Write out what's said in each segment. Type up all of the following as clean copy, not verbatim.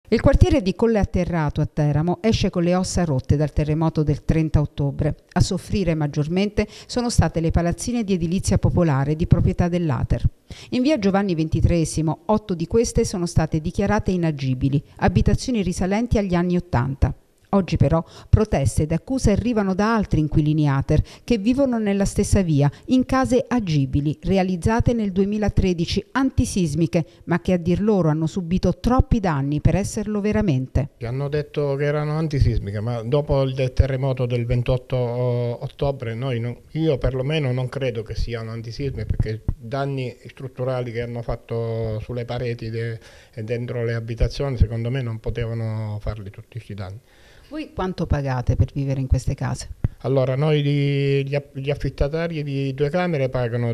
Il quartiere di Colle Atterrato a Teramo esce con le ossa rotte dal terremoto del 30 ottobre. A soffrire maggiormente sono state le palazzine di edilizia popolare di proprietà dell'Ater. In via Giovanni XXIII, 8 di queste sono state dichiarate inagibili, abitazioni risalenti agli anni '80. Oggi però proteste ed accuse arrivano da altri inquilini Ater che vivono nella stessa via, in case agibili, realizzate nel 2013, antisismiche, ma che a dir loro hanno subito troppi danni per esserlo veramente. Hanno detto che erano antisismiche, ma dopo il terremoto del 28 ottobre io perlomeno non credo che siano antisismiche, perché danni strutturali che hanno fatto sulle pareti e dentro le abitazioni secondo me non potevano farli tutti questi danni. Voi quanto pagate per vivere in queste case? Allora, noi gli affittatari di 2 camere pagano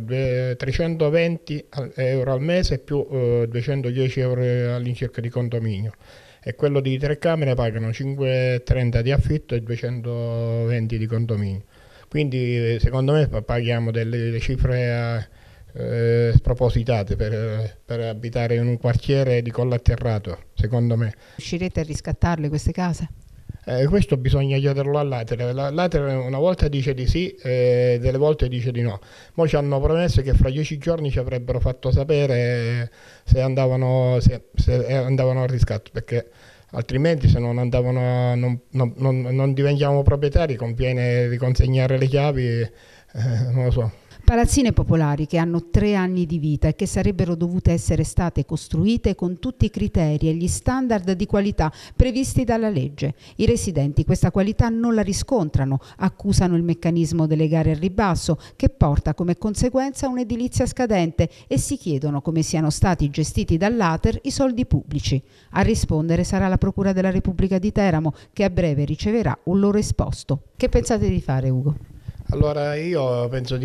320 euro al mese più 210 euro all'incirca di condominio, e quello di 3 camere pagano 5,30 di affitto e 220 di condominio. Quindi secondo me paghiamo delle cifre spropositate per abitare in un quartiere di Colle Atterrato, secondo me. Riuscirete a riscattarle queste case? Questo bisogna chiederlo all'Ater. L'Ater una volta dice di sì, delle volte dice di no. Poi ci hanno promesso che fra 10 giorni ci avrebbero fatto sapere se andavano al riscatto, perché altrimenti se non andavano, non diventiamo proprietari, conviene riconsegnare le chiavi, non lo so. Palazzine popolari che hanno 3 anni di vita e che sarebbero dovute essere state costruite con tutti i criteri e gli standard di qualità previsti dalla legge. I residenti questa qualità non la riscontrano, accusano il meccanismo delle gare al ribasso che porta come conseguenza un'edilizia scadente e si chiedono come siano stati gestiti dall'Ater i soldi pubblici. A rispondere sarà la Procura della Repubblica di Teramo, che a breve riceverà un loro esposto. Che pensate di fare, Ugo? Allora io penso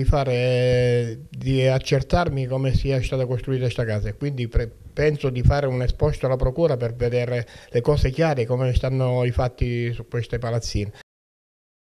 di accertarmi come sia stata costruita questa casa, e quindi penso di fare un esposto alla procura per vedere le cose chiare, come stanno i fatti su queste palazzine.